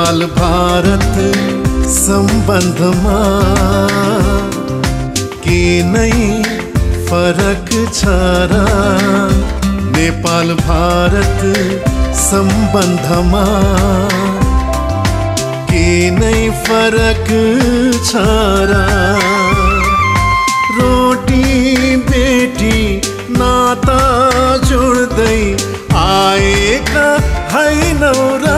नेपाल भारत सम्बन्धमा के नै फरक छ र? नेपाल भारत सम्बन्धमा के नै फरक छ र? रोटी बेटी नाता जोड्दै आएका हैनौ र?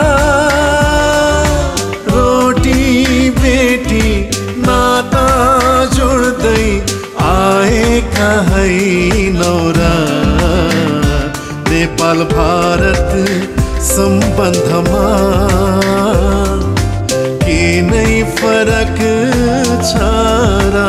रोटी बेटी नाता जोड्दै आएका हैनौ र? नेपाल भारत सम्बन्धमा के नै फरक छ र?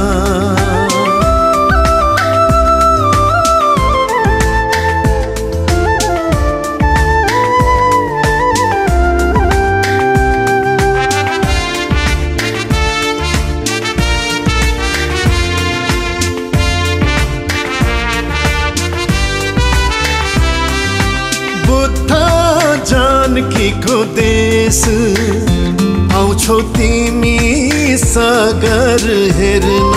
जानकीको देश आउँछौ तिमी सागर हेर्न,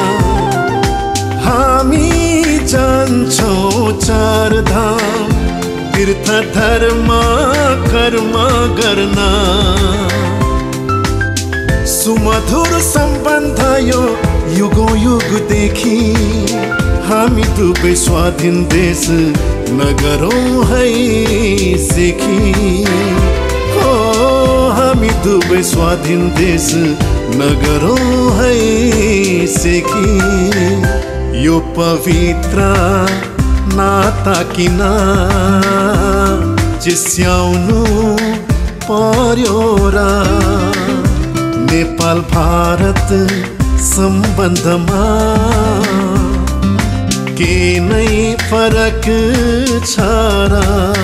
हामी जान्छौँ चार धाम तीर्थ धर्म कर्म गर्न। सुमधुर सम्बन्ध यो युगौँ युगदेखि हामी दुवै स्वाधीन देश नगरौँ है सिखी। हो हामी दुवै स्वाधीन देश नगरौँ है सिखी। यो पवित्र नाता किन चिस्याउनु पर्यो र? नेपाल भारत सम्बन्धमा के नै फरक छ र?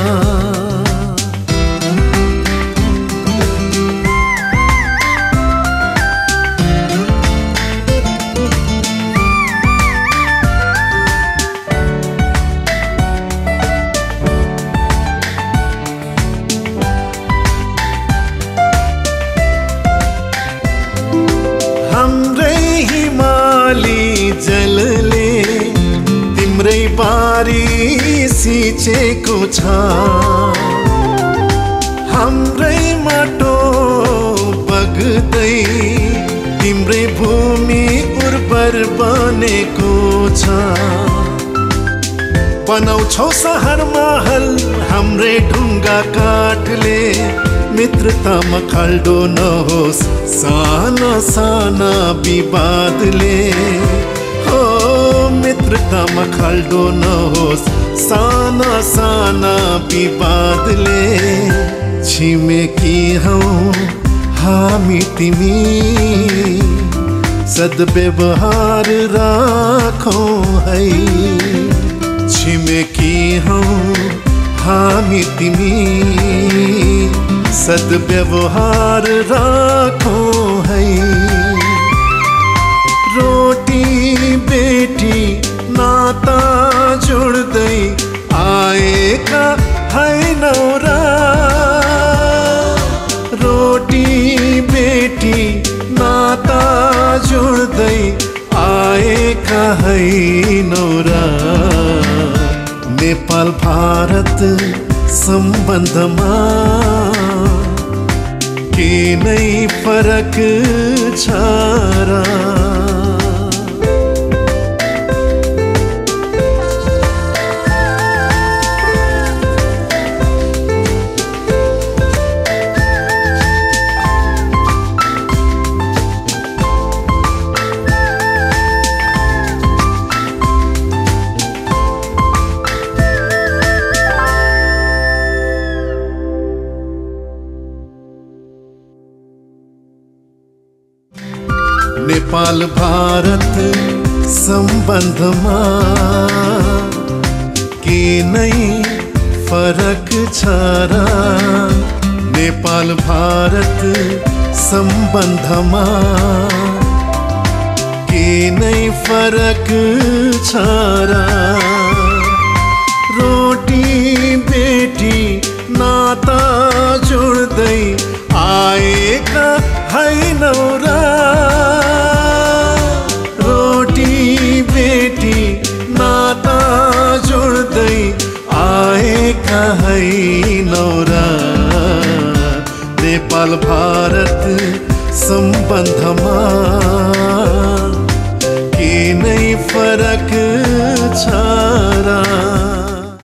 हाम्रै हिमाली जलले तिम्रै बारी सिंचेको छ, हाम्रै माटो बग्दै तिम्रै भूमि उर्वर बनेको छ। बनाउँछौ सहर महल हाम्रै ढुङ्गा काठले, मित्रतामा खाल्डो नहोस् साना साना विवादले। हो मित्रतामा खाल्डो नहोस् साना साना विवादले। छिमेकी हौ हामी तिमी सद्व्यवहार राखौँ है। छिमेकी हौ हामी तिमी सद्व्यवहार राखौँ है। रोटी बेटी नाता जोड्दै आएका हैनौ र? रोटी बेटी नाता जोड्दै आएका हैनौ र? नेपाल भारत सम्बन्धमा के नै फरक छ र? नेपाल भारत सम्बन्धमा के नै फरक छ र? नेपाल भारत सम्बन्धमा के नै फरक छ र? रोटी बेटी नाता जोड्दै नौरा रोटी बेटी नाता जोड्दै आएका है नौरा नेपाल भारत सम्बन्धमा के नै फरक छ र